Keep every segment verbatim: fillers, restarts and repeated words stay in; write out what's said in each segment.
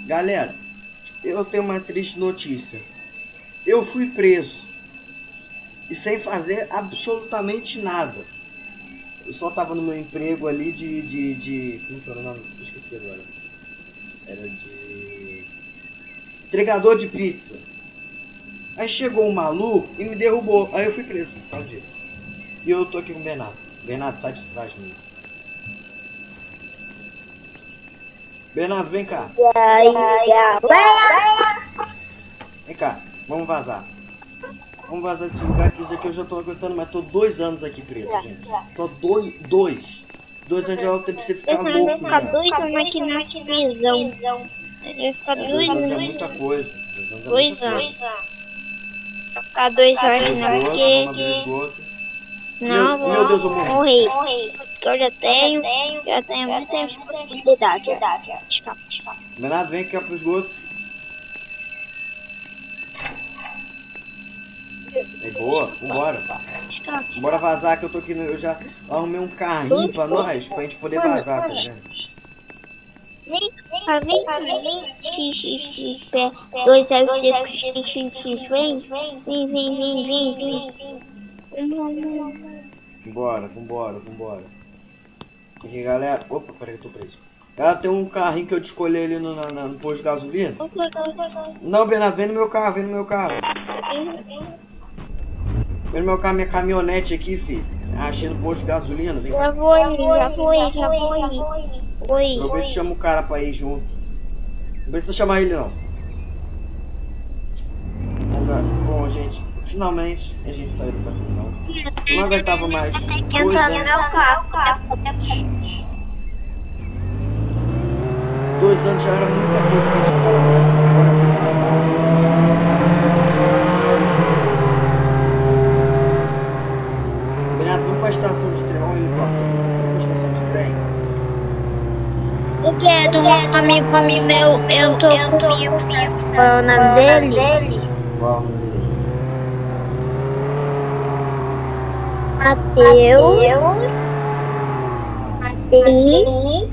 Galera, eu tenho uma triste notícia. Eu fui preso. E sem fazer absolutamente nada. Eu só tava no meu emprego ali de... de, de... Como que era o nome? Esqueci agora. Era de... entregador de pizza. Aí chegou um maluco e me derrubou. Aí eu fui preso por causa disso. E eu tô aqui com o Bernardo. Bernardo, sai de trás de mim. Bernardo, vem cá. Vem cá, vamos vazar. Vamos vazar desse lugar, que isso aqui eu já tô aguentando, mas tô dois anos aqui preso, gente. Tô dois, dois. Dois anos já é o tempo pra você ficar louco, vai ficar já. dois anos aqui na prisão. Ele vai ficar É, dois, dois anos anos. é muita coisa. Dois anos é Dois muita anos. coisa. Vai ficar dois anos Esgoto, na vamos porque... abrir esgoto. Não, Meu- meu Deus, eu morri. morri. Porque eu já tenho, já tenho muitas possibilidades. Escapa, escapa. Bernardo, vem aqui pro esgoto. É boa, vambora. Escapa. Bora vazar que eu tô aqui no... Eu já arrumei um carrinho pra nós, pra gente poder vazar, tá ligado? Vem, cá, vem, cá, vem, x, x, x, pé, dois F, x, x, x, vem, vem, vem, vem, vem, vem. Vambora, vambora, vambora. Aqui, galera. Opa, peraí que eu tô preso. Galera, tem um carrinho que eu te escolhi ali no, na, na- no posto de gasolina. Não, Bernardo, vem no meu carro, vem no meu carro. Vem no meu carro, minha caminhonete aqui, filho. Achei no posto de gasolina, vem cá. Já vou ir, já vou ir, já vou ir. Oi. Aproveita e chama o cara pra ir junto. Não precisa chamar ele, não. Bom, ga- Bom, gente, finalmente a gente saiu dessa prisão. Eu não aguentava mais. Dois anos. Dois anos já era muita coisa pra gente ficar lá dentro. Agora vamos vazar. Bernardo, vamos pra estação de trem. Olha o helicóptero. Vamos pra estação de trem. O que é do amigo meu? Eu tô comigo. Qual é o nome dele? Qual o nome dele? Mateus. Mateus.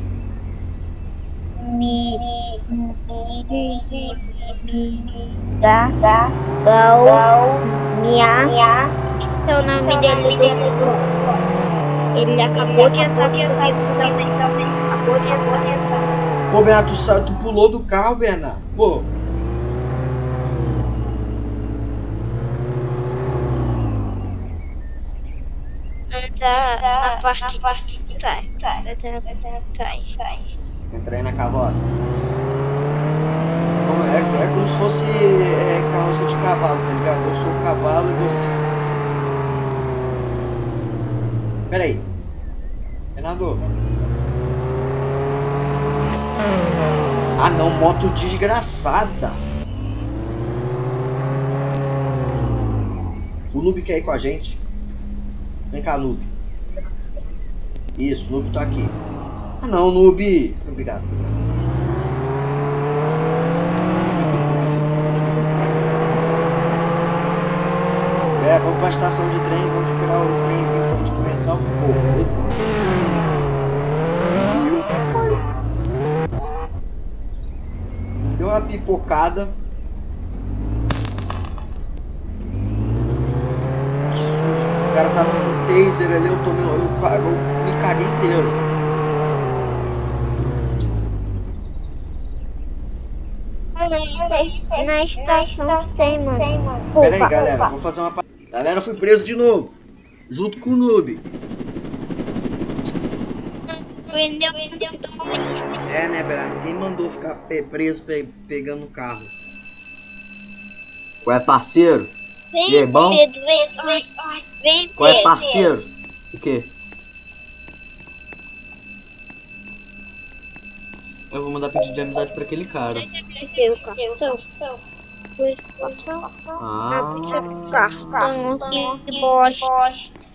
Mi. Mi. Mi. Ga. Gal. Minha. É o nome dele. Ele acabou de entrar comigo também. Acabou de entrar. Pô, Bernardo, tu, sa- tu pulou do carro, Bernardo. Pô. Tá a parte de trás. Trás. Entrei na carroça. Como- É, é como se fosse é, carroça de cavalo, tá ligado? Eu sou o cavalo e você. Pera aí. Bernardo. Ah não, moto desgraçada. O Noob quer ir com a gente. Vem cá, Noob. Isso, o Noob tá aqui. Ah não, Noob. Obrigado, obrigado. Enfim, enfim, enfim. É, vamos pra estação de trem, vamos esperar o trem vir pra gente começar o pipoco. Eita. Meu pai. Deu uma pipocada. Que susto. O cara tava com um taser ali, eu tomei. Eu, eu, eu me caguei inteiro. Na estação tem, mano. Pera aí, galera, vou fazer uma. pa- Galera, fui preso de novo. Junto com o Noob. Prendeu, prendeu, prendeu. É, né, Bernardo? Ninguém mandou ficar pe- preso pe- pegando o carro. Qual é, parceiro? Vem, E aí, bom? Pedro, vem, ai, ai, vem, Qual é, Pedro. parceiro? O quê? Eu vou mandar pedido de amizade pra aquele cara. Seu cartão. Cartão. Ah, Cartão. Que bosta.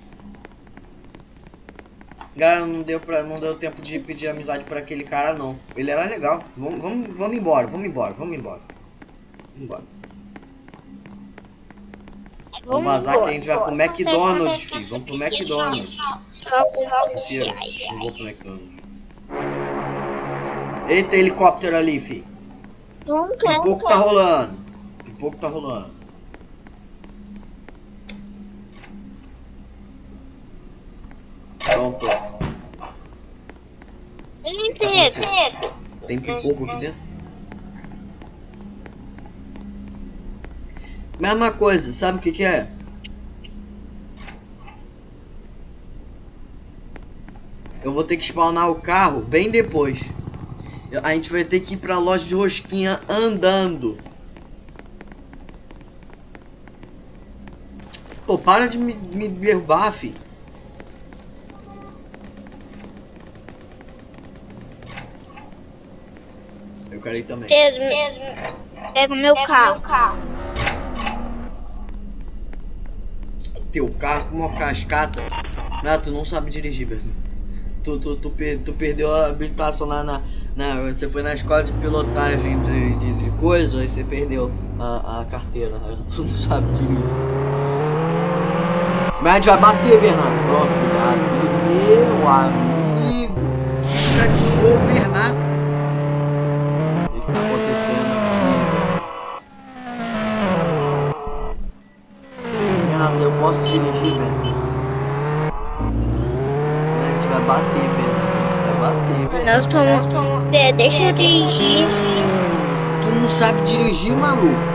galera, não deu, pra, não deu tempo de pedir amizade pra aquele cara, não. Ele era legal. Vamos, vamos, vamos embora, vamos embora, vamos embora. Vamos embora. Vamos vazar que a gente vai pro McDonald's, filho. Vamos pro McDonald's. Mentira, não vou pro McDonald's. Eita, helicóptero ali, filho. Não quer. Pipoco tá rolando. Pipoco tá rolando. Pronto. Ei, Pedro. Tem pipoco aqui dentro? Mesma coisa, sabe o que que é? Eu vou ter que spawnar o carro bem depois. A gente vai ter que ir pra loja de rosquinha andando. Pô, para de me, me derrubar, fi. Eu quero ir também. Pedro, Pedro, pega o meu carro. Teu carro com uma cascata. Ah, tu não sabe dirigir, Berto. Tu, tu, tu, per, tu perdeu a habilitação lá na, na... Você foi na escola de pilotagem de, de, de coisa, aí você perdeu a, a carteira. Tu não sabe dirigir. Mas a gente vai bater, Bernardo. Pronto, obrigado. Meu amigo. Fica desgovernado. O que tá acontecendo aqui? Bernardo, eu posso dirigir, Bernardo? A gente vai bater, Bernardo. A gente vai bater, Bernardo. Nós estamos... É, deixa eu dirigir. Tu não sabe dirigir, maluco?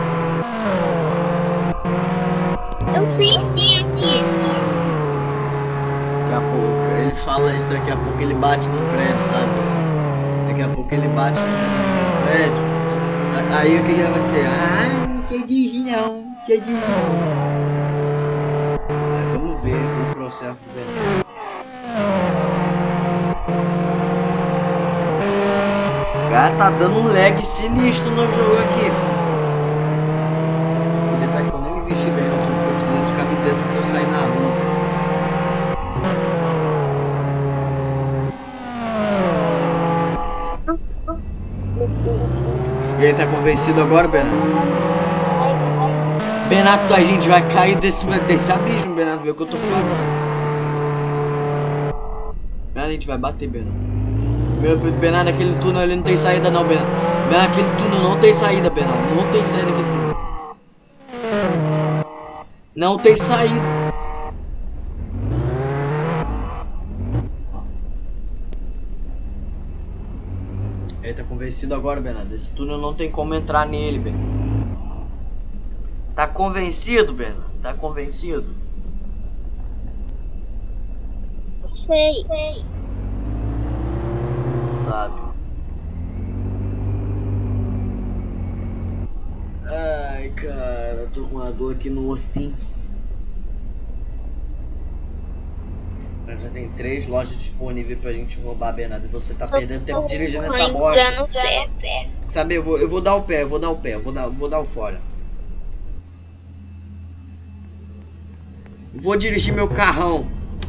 Eu sei sim, aqui. Daqui a pouco, ele fala isso, daqui a pouco ele bate no prédio, sabe? Daqui a pouco ele bate no prédio. Aí o que ele vai dizer? Ah, não sei dirigir não, não sei dirigir não. Aí vamos ver o processo do Bernardo. O cara tá dando um lag sinistro no jogo aqui, filho. Ele tá que eu nem me vesti bem, eu tô continuando de camiseta porque eu saí na rua. E ele tá convencido agora, Bernardo? Bernardo, a gente vai cair desse, desse abismo, Bernardo, vê o que eu tô falando. Bernardo, a gente vai bater, Bernardo. Meu, Bernardo, aquele túnel ali não tem saída não, Bernardo. Bernardo, aquele túnel não tem saída, Bernardo. Não tem saída aquele túnel. Não tem saída. Ele tá convencido agora, Bernardo. Esse túnel não tem como entrar nele, Bernardo. Tá convencido, Bernardo? Tá convencido? Eu sei. sei. Sabe? Ai, cara, tô com uma dor aqui no ossinho. Já tem três lojas disponíveis pra gente roubar, Bernardo. E você tá perdendo tempo dirigindo essa bosta. Sabe, eu vou, eu vou dar o pé, eu vou dar o pé, eu vou dar, vou dar o fora. Vou dirigir meu carrão.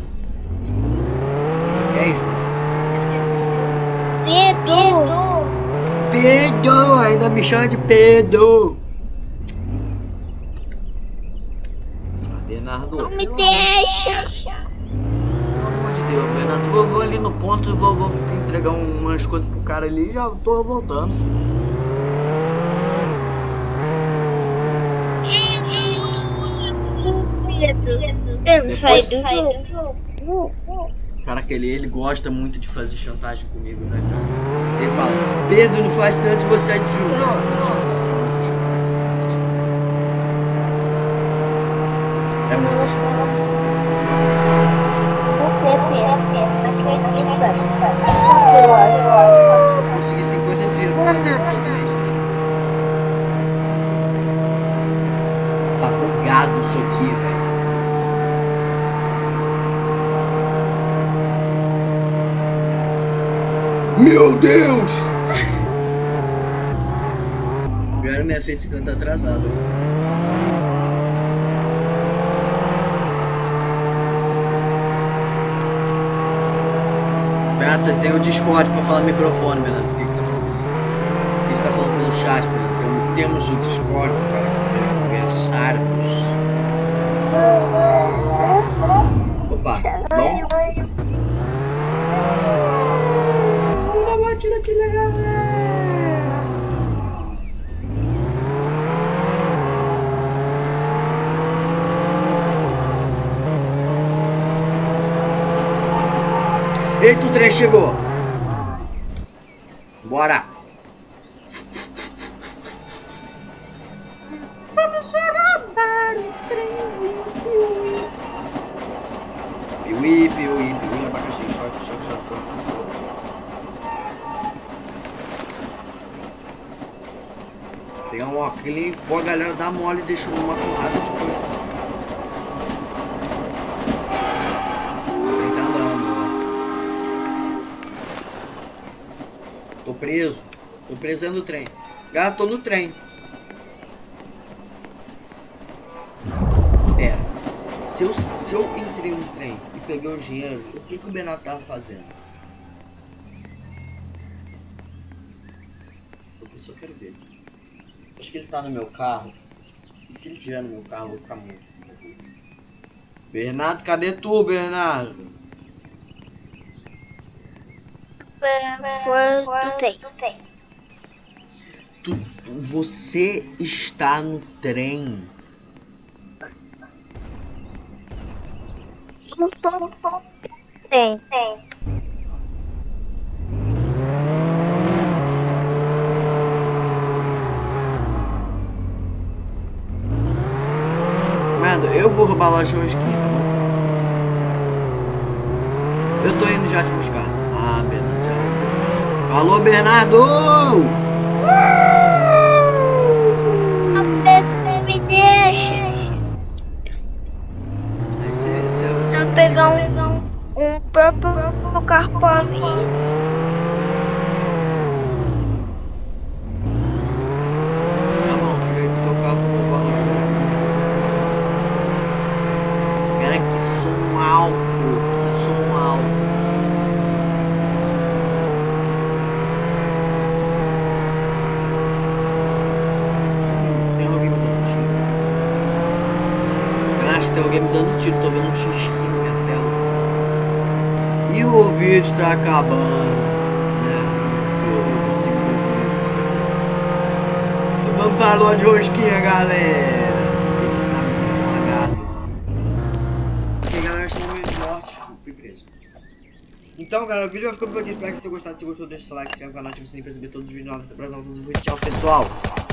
Quer isso? Pedro! Pedro! Ainda me chama de Pedro! Bernardo, não me deixa! Pelo amor de Deus, Bernardo, vou, vou ali no ponto e vou, vou entregar umas coisas pro cara ali e já tô voltando. Pedro, Pedro, sai do jogo. Caraca, ele, ele gosta muito de fazer chantagem comigo, né, cara? Ele fala, Pedro, não faz tanto, vou sair de jogo. É muito. Consegui cinquenta de dinheiro pra fazer absolutamente nada. Tá bugado isso aqui, velho. Meu Deus! Agora minha fez cantar atrasado. Bernardo, você tem o Discord pra falar no microfone, Bernardo. O que, que você tá falando? O que você tá falando pelo chat, Bernardo? Temos o Discord para conversarmos. Opa, bom? Uma batida aqui legal. Eita, o trem chegou. Bora. Vamos rodar o trenzinho. Piuí, piuí, piuí, abacaxi, choque, choque, choque. Pegar um óculos, pô, a galera dá mole e deixou uma porrada de coisa. Ele tá andando. Tô preso. Tô preso dentro do trem. Galera, tô no trem. Pera. Se eu, se eu entrei no trem e peguei o dinheiro, o que, que o Bernardo tava fazendo? Porque eu só quero ver. Acho que ele tá no meu carro. E se ele estiver no meu carro, eu vou ficar muito. Bernardo, cadê tu, Bernardo? Fora do trem. Tu, você está no trem. Não tô no trem. Mano, eu vou roubar a loja hoje aqui, tá bom? Eu tô indo já te buscar. Ah, Bernardo, já. Falou, Bernardo! Me deixa. Aí você, você, você Só pegar um, um próprio carro pra mim. Tá bom, fica aí com o teu carro, eu vou roubar a loja hoje. Cara, que som alto, que som alto. Tem alguém me dando tiro? Eu acho que tem alguém me dando tiro, tô vendo um xixi na minha tela. E o vídeo tá acabando, né? Eu, eu consigo ver os minutos aqui. Vamos pra loja de rosquinha, galera. Ele tá muito lagado. Ok, galera, acho que no meio de morte, fui preso. Então, galera, o vídeo vai ficando por aqui. Espero que vocês tenham gostado. Se gostou, deixa o seu like, se inscreve no canal, ativa o sininho pra receber todos os vídeos novos da próxima. Tchau, pessoal!